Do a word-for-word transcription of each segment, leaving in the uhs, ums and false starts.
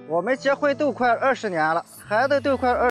我们结婚都快二十年了，孩子都快二。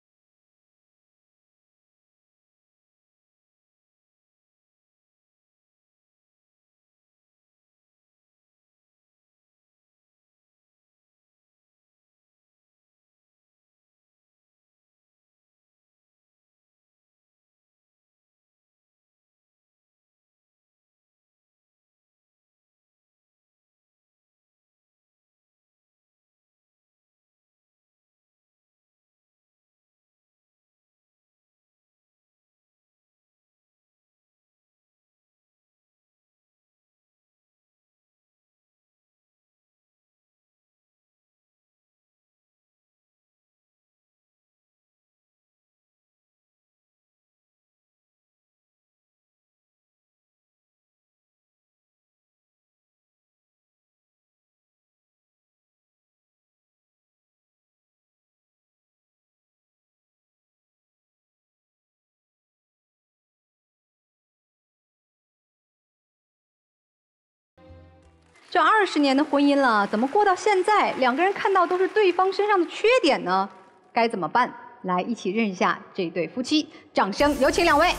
这二十年的婚姻了，怎么过到现在，两个人看到都是对方身上的缺点呢？该怎么办？来，一起认识一下这对夫妻，掌声有请两位。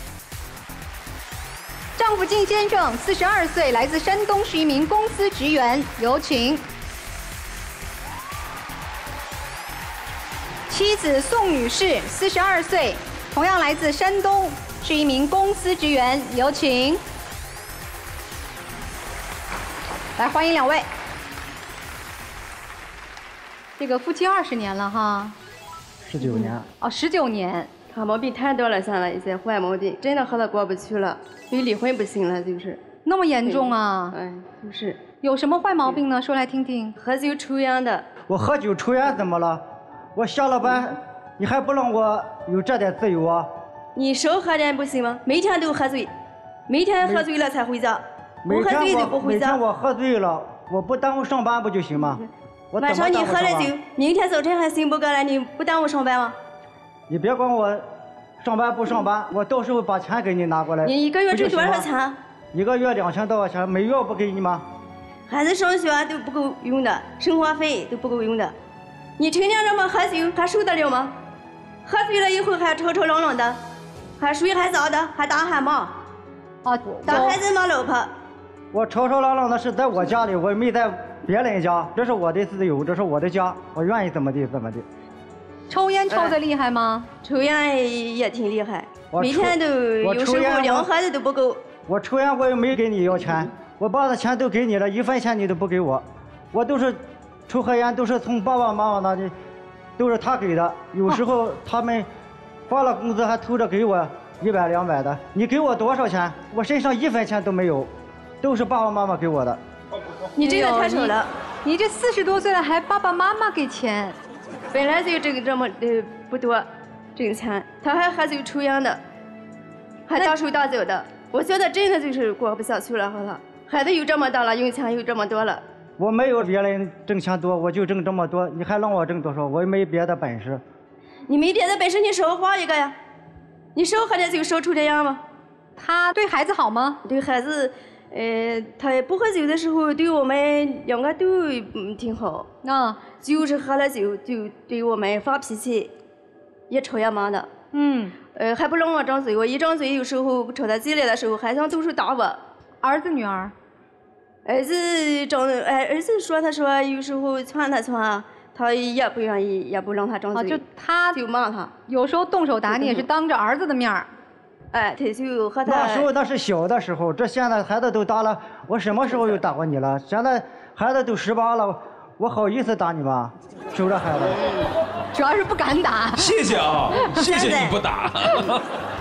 丈夫靳先生，四十二岁，来自山东，是一名公司职员，有请。妻子宋女士，四十二岁，同样来自山东，是一名公司职员，有请。 来，欢迎两位。这个夫妻二十年了哈， 十九年。 哦，十九年。 他毛病太多了，现在一些坏毛病，真的和他过不去了，所以离婚不行了，就是。 那么严重啊？ 哎，就是。 有什么坏毛病呢？说来听听。 喝酒抽烟的。 我喝酒抽烟怎么了？我下了班，你还不让我有这点自由啊？ 你少喝点不行吗？每天都喝醉，每天喝醉了才回家。 每天我每天我喝醉了，我不耽误上班不就行吗？我晚上你喝了酒，明天早晨还醒不过来，你不耽误上班吗？ 你别管我上班不上班，我到时候把钱给你拿过来。 你一个月挣多少钱？ 一个月两千多块钱，每月不给你吗？ 孩子上学都不够用的，生活费都不够用的，你成天这么喝酒还受得了吗？喝醉了以后还吵吵嚷嚷的，还水还脏的，还打还骂， 啊， 打孩子骂老婆。 我吵吵嚷嚷的是在我家里，我没在别人家，这是我的自由，这是我的家，我愿意怎么地怎么地。 抽烟抽得厉害吗？ 哎、抽烟也挺厉害，每天都有时候两盒子都不够。 我抽烟我也没给你要钱，我把的钱都给你了，一分钱你都不给我，我都是抽和烟都是从爸爸妈妈那里，都是他给的，有时候他们发了工资还偷着给我一百两百的，你给我多少钱？我身上一分钱都没有。 都是爸爸妈妈给我的， 你真的太丑了！ 你, 你这四十多岁了还爸爸妈妈给钱， 本来就挣这么的不多，挣钱，他还喝酒抽烟的，还大手大脚的，我觉得真的就是过不下去了和他。孩子又这么大了，用钱又这么多了。 我没有别人挣钱多，我就挣这么多，你还让我挣多少？我也没别的本事。 你没别的本事，你少花一个呀？你少喝点酒，少抽点烟吗？ 他对孩子好吗？ 对孩子。 呃，他不喝酒的时候，对我们两个都嗯挺好。啊，就是喝了酒就对我们发脾气，也吵也骂的。嗯，呃，还不让我张嘴，我一张嘴，有时候吵他急了的时候，还想动手打我。 儿子女儿？ 儿子张，哎，儿子说他说有时候劝他劝，他也不愿意，也不让他张嘴。 啊，就他就骂他， 有时候动手打你也是当着儿子的面儿。 哎，他就和他那时候那是小的时候，这现在孩子都大了，我什么时候又打过你了？现在孩子都十八了，我好意思打你吗？守着孩子， 主要是不敢打。 谢谢啊，谢谢你不打。